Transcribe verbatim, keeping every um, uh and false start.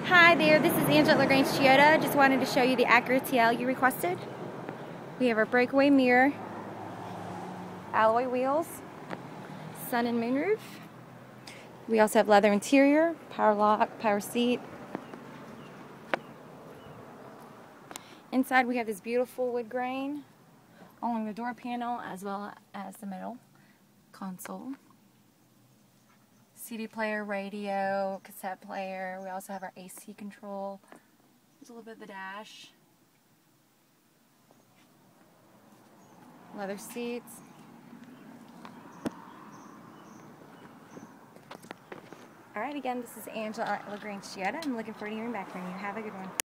Hi there, this is Angela at Lagrange Toyota. Just wanted to show you the Acura T L you requested. We have our breakaway mirror, alloy wheels, sun and moonroof. We also have leather interior, power lock, power seat. Inside we have this beautiful wood grain along the door panel as well as the middle console. C D player, radio, cassette player. We also have our A C control. There's a little bit of the dash. Leather seats. Alright, again, this is Angela at Lagrange Toyota. I'm looking forward to hearing back from you. Have a good one.